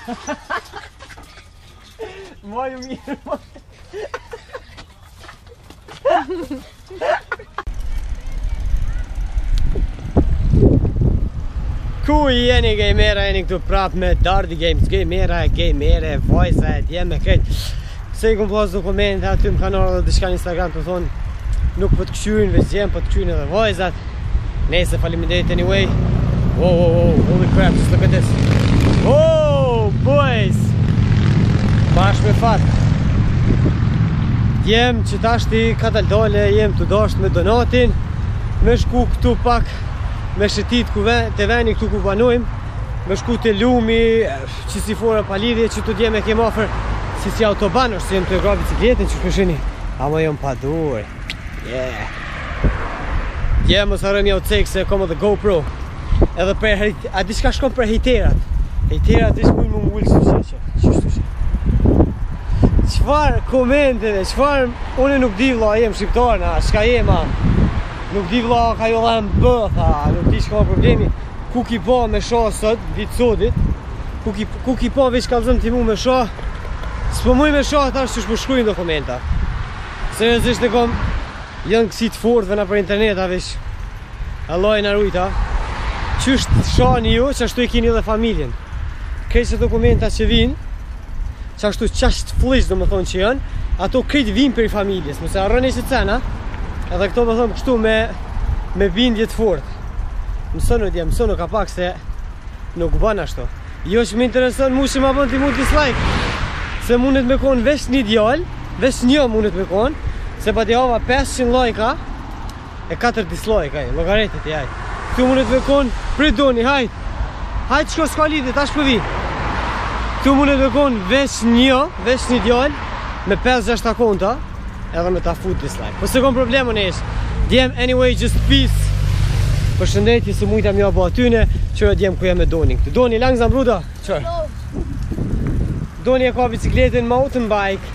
Ma ju mirë, ma. Ku jeni gamera, jeni këtu prap me Dardi Games, gamere, vojza e djem me krejt. Se i kom plas dokumente aty në kanal dhe diçka në Instagram të thonë nuk po të këshyrin, veç djem po të këshyrin edhe vojzat. Nese, faleminderit anyway. Whoa, holy crap, just look at this. Oh, boys! Bash me fat. Jem që tashti ka dole, jem të dasht me donatin, me shku këtu pak, me shëtit të veni këtu ku banojmë, me shku të lumi, që si fora palidhje, që të djem e kem ofër, si autoban, është si jem të gra bicikletin, që shpeshini, ama jem pa dur, yeah. Jem mos harëm jau cek se kom edhe GoPro, edhe për, a di shka shkom për hejterat, hejterat ishë kujnë më mullë së qeqe, qështu që. Qfar komenteve, qfar, une nuk di vla, jem shqiptar, na, shka jem, nuk di vla, ka jo dhe më bëtha, nuk di shka problemi, ku ki po me sha sot, ditë sotit, ku ki po veç kalzëm ti mu me sha, s'po muj me sha tash që shpo shkrujnë dokumenta. Seriozisht e kom, janë kësi të fortëve na për interneta veç, Allah na rujta, qysht shani ju, që ashtu i kini dhe familjen. Krejt se dokumenta që vinë, që ashtu qasht flish do më thonë që janë, ato krejt vinë për i familjes, mëse arrën e që cena, edhe këto më thonë kështu me bindje të fort. Mësonu ka pak se nuk bën ashtu. Jo që më intereson mu që ma bën t'i mu dislike, se mundet me konë vesh një djall, vesh një mundet me konë, se pa t'i hava 500 lajka, e 4 dislike, logaretit i hajt. Këtu mundet me konë, pridoni, hajt shko s'ka lidit, tash përvi. Këtu mundet me konë vesh një djall, me 5-6 akonta, edhe me ta fut dislike. Po se kom problemën e ishë. Djem, anyway, just peace. Për shëndetje se mujta mja bo atyne, qërë djem ku jem me Doni. Këtë Doni, langë zam bruda? Qërë? Doni e ka bicikletin mountain bike.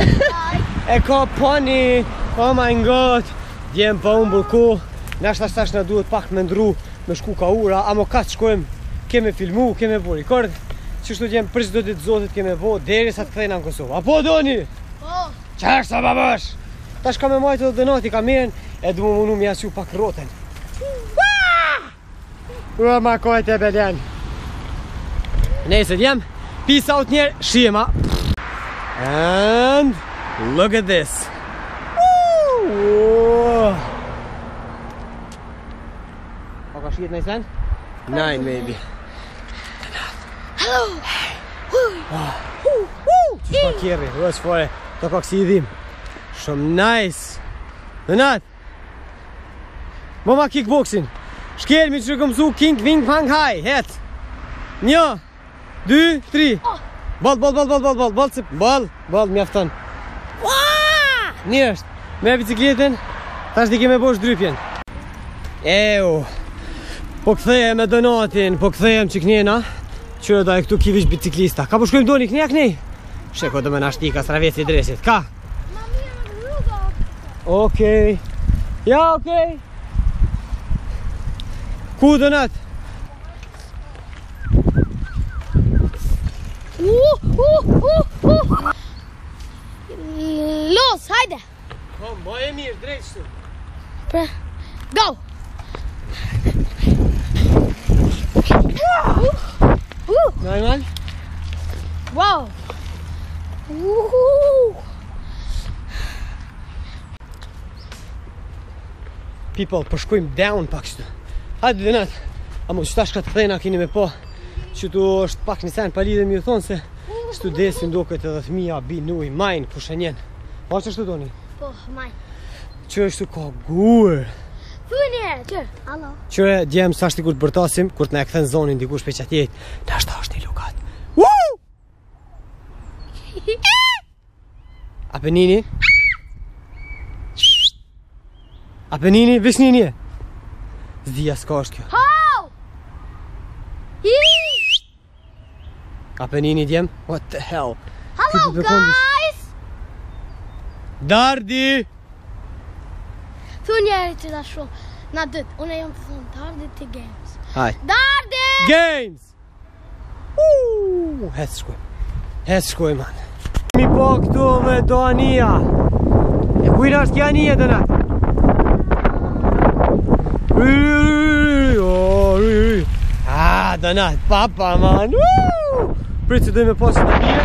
E ka pony. Oh my god. Djem pa unë burko. Nashta shtash na duhet pak me ndru, me shku ka ura, amo ka të shkojmë, keme filmu, keme bo rekord. Qështu djem për çdo ditë zotit keme bo, deri sa të kthejna në Kosovë. Apo Doni? Po. Qërë sa babash? Tash ka me majtë dhe donati, ka miren, e du më munu mi asju pak roten. Ua ma kojt e beljen. Nese djem, peace out njerë, shima. And look at this. Pa ka shijet në i sen? 9 maybe. Hello. Qështë pa kjeri, që fore, të ka kësi i dhim. Shumë nice. Donat. Mama kickboxing. Shkelmi që këmë zu king, ving, pang, haj, het. 1, 2, 3. Ball, mjafton. Njështë, me bicikletin, tash di keme bosh drypjen. Ew, po këtheje me donatin, po këthejem që knjena, qërë da e këtu kivish biciklista. Ka po shkojmë Doni, knja? Sheko do me nashtika sravesi dresit, ka? Okej. Ja, okej. Ku Donat? Los, hajde. Kom, ma e mirë, drejt shtu. Go. Normal? Wow. People, përshkojmë down pak shtu. Hajde Donat. Amo, qëta shka të thejna kini me po, që tu është pak një sen palidhe mi u thonë se shtu desin do këtë edhe thmija, binuj, majnë, pushenjen. Pa që shtu Doni? Po, majnë. Që është tu ka gurë. Thuj njerë, qërë, alo. Qëre, djemë sa shti kur të bërtasim, kur të ne e këthen zonin dikush pe qatjet, në ashta është një lukat. Woo! Apenini? Apenini, vish një. Zdija s'ka është kjo. How? Apenini djem? What the hell? Hello guys! Dardi! Thuj njerë që da shumë. Na dytë, unë e jam të thonë Dardi të Games. Haj. Dardi! Games! Hes shkoj man. Mi po këtu me do Ania. E kujna është kja Ania të natë? Do natë, papa man. Pritë që dojmë e posë në tje.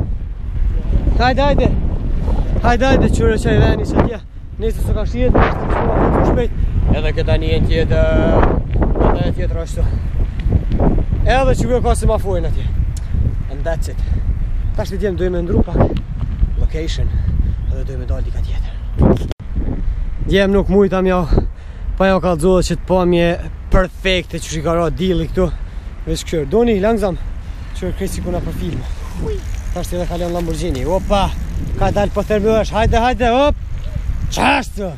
Hajde, qërë qaj veni që tja. Nesë së ka shqiet, nështë të shkua të shpejt. Edhe këta Anien tjetër. Edhe tjetër ashtu. Edhe që kjo ka se ma fojnë atje. And that's it. Ta shtë djemë dojmë ndru pak location. Edhe dojmë dalë dika tjetër. Djemë nuk mujta mja pa jo kalzohet që të pamje perfekte që shikara dili këtu. Vesh këshër, doni langzam qërë krejt si kuna për filmu. Ta shtë edhe kalon Lamborghini. Opa, ka dalë po thermësh, hajde, op. Qashtu.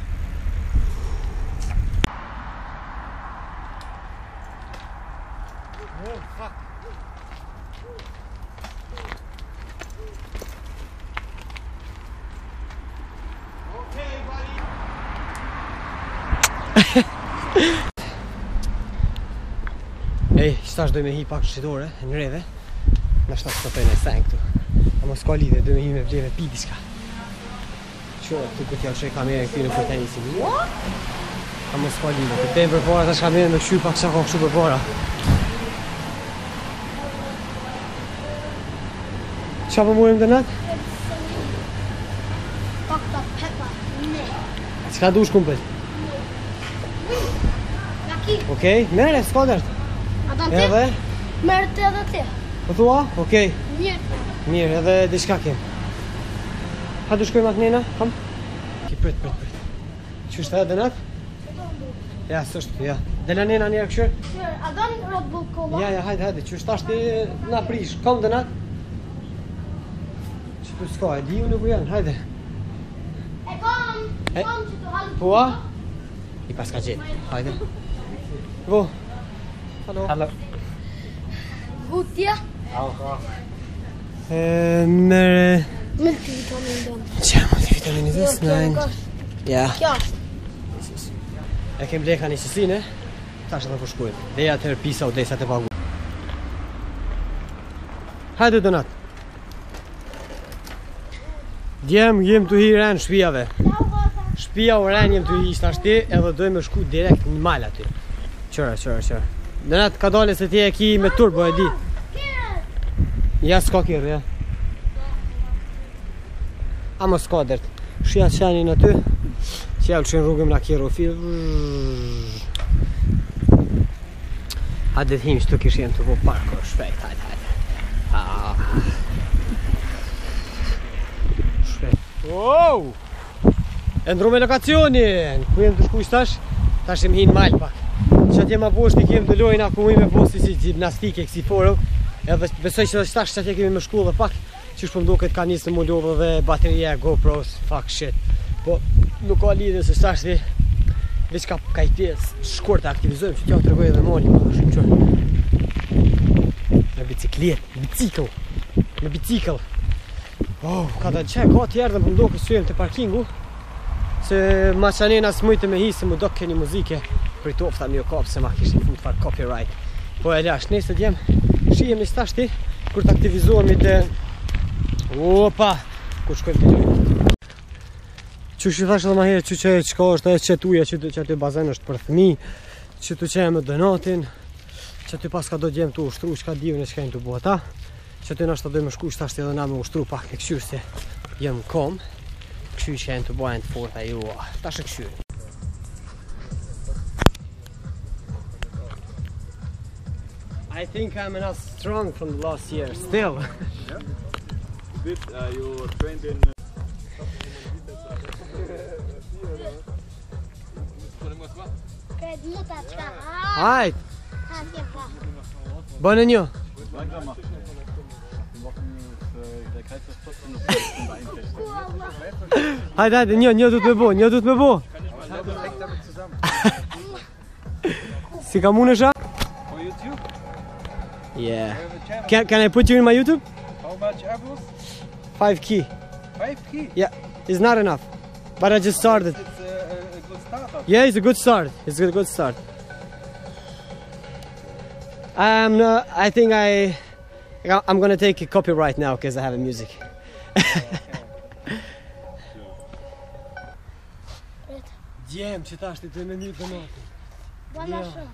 Ej, qëtash dojmë hi pak shqitore, në reve. Në shtash të pëjnë e sen këtu. A mos ka lidhe, dojmë hi me vleve pi diska. Qo, të këtë ja shej kamerën këty në për tenisin. A mos ka lidhe, të temë për para, tash kamerën me këshy pak qa ka këshu për para. Qa për murim të natë? Dr. Pepper, ne. Qka dush kumpel? Okej, mere, s'ka dërtë. Edhe? Merë të edhe të. Po thua? Okej. Mirë, edhe diçka kem. Ha du shkojmë atë nena? Kam? Ki prit. Qështë edhe dënat? Ja, sështë, ja. Dela nena njerë këshër? A dan Red Bull Cola? Ja, hajde. Qështë ashtë na prish? Kam dënat? Që për s'ka, e di ju nuk u janë, hajde. E kam që të halë. Pua? I pas ka gjetë, hajde. Vo. Hallo. Gutja? Mere... Multivitamin dëmë. Qa, multivitamin i dhës? Ja. Kja. E kem bleka një qësine, tash edhe për shkujnë. Deja të pisa o desat e pagu. Hajde dënat. Jem të hi renë shpijave. Shpija o renë jem të hi shtashti edhe dojmë shku direkt në mal aty. Qërë. Dënat ka dole se ti e ki me turbo e di. Ja s'ka kjerë, ja. Amo s'ka dërt. Shia qenin aty. Qelë që në rrugëm na kjerë o fil. Hajde të him që të kish jem të po parko shpejt, hajde. Shpejt. Wow! E ndru me lokacionin. Ku jem të shkuj tash? Tash jem hin mal pak. Që atje ma poshti kem të lojna ku i me posti si gimnastike kësi forëm. Edhe besoj që dhe qëtash që atje kemi me shkullë dhe pak. Qysh po mduket ka njësë mu lovë dhe bateria, GoPros, fuck shit. Po nuk ka lidhe se qëtash dhe veç ka i pjesë shkurt të aktivizojmë që t'ja të regoj edhe moli ma shumë qërë. Me bicikl. Oh, ka të qe, ka tjerë dhe më mduket që jem të parkingu. Se ma qanena s'mujtë me hi se mu do keni muzike. Për i tofta një kopë se ma kishtë fut far copyright. Po e lash, nesë të djemë, shijem i stashti, kur të aktivizohemi të... Opa! Kur shkojmë të lojnë. Që shi thashtë dhe ma herë që qka është e qetuja që aty bazen është për thmi, që të qemë më dënatin, që aty pas ka do djemë të ushtru, që ka divën e që kajnë të bua ta, që aty nështë të dojmë shku shtashti edhe na me ushtru pak në këshyrë se jem kom, këshyrë që kajnë të bua e në të forta ju, ta shë këshyrë. I think I'm not strong from the last year, still. Yeah? Did you trained in... Hajt! Bënë një! Hajde, një du të me bo, Si ka mune shak? For YouTube? Yeah. Can I put you in my YouTube? How much apples? 5k. 5k? Yeah, it's not enough. But I just started. It's a good startup. Yeah, it's a good start. It's a good start. I think I I'm gonna take a copyright now because I have a music. Djem, që ta shti të me një donatin. Bana shumë.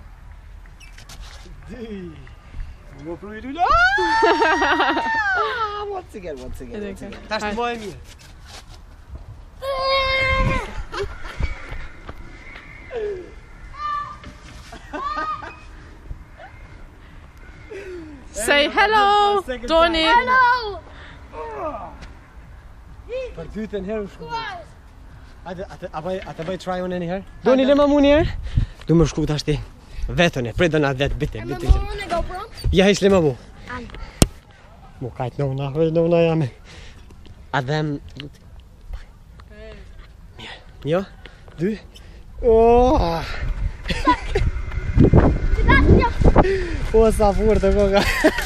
Më pru I lula. Once again. Ta shti më e mirë. Say hello, Donny. Hello! Për dytën herë u shku. Ate bëj try unë një herë? Doni le ma mu një herë? Du më shku tashti. Vetën e, prej do na vetë, bitë. Më në GoPro? Ja hish le ma mu. An. Mu kajt nëuna jame. A dhem... Një, dy... O, sa furë të koka.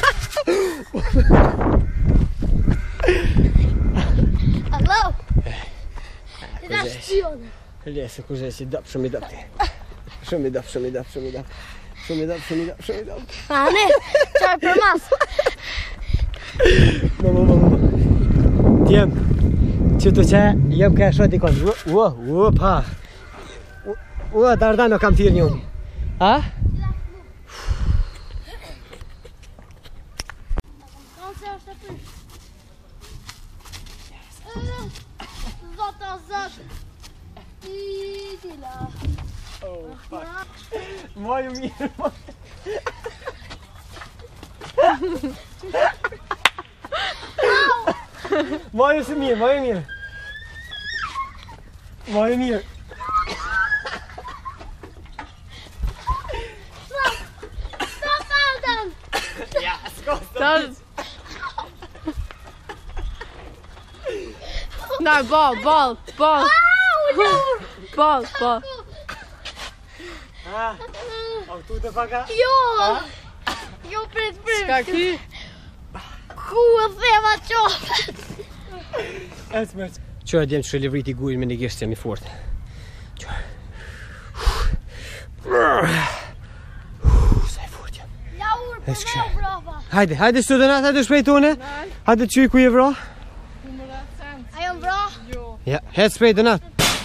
Hello! Ti da shqion. Lese, ku zhe si dop, shumë I dop ti. Shumë I dop. Ane, qaj për mas. Më. Djem, që të që jem ka shot I kon. Pa. Dardano kam tirë një unë. Ha? Oh, fuck. Moju mirë. Moju se mirë, moju mirë. Stop Alden! Ja, skål. No, ball. Ball. Au tu të paka? Jo, prit. Ska ky? Ku e theva qofet? Esmerç. Qërë djemë që livriti gujnë me një gishtë jam I fort. Sa I fort jam. Ja ur për me u brava. Hajde studionat, hajde shpejtone. Hajde që I ku je vra. Ajo më bra? Ja, head shpejtonat.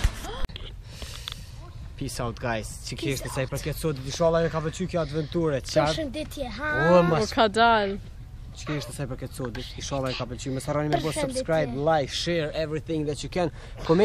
Peace out guys. Që kështë nësaj për këtë sotit inshallah e ka vëqy kjo adventure. Përshëndetje, ha? O, mas. Ka dal. Që kështë nësaj për këtë sotit inshallah e ka vëqy. Mësë harroni me bo subscribe, like, share, everything that you can.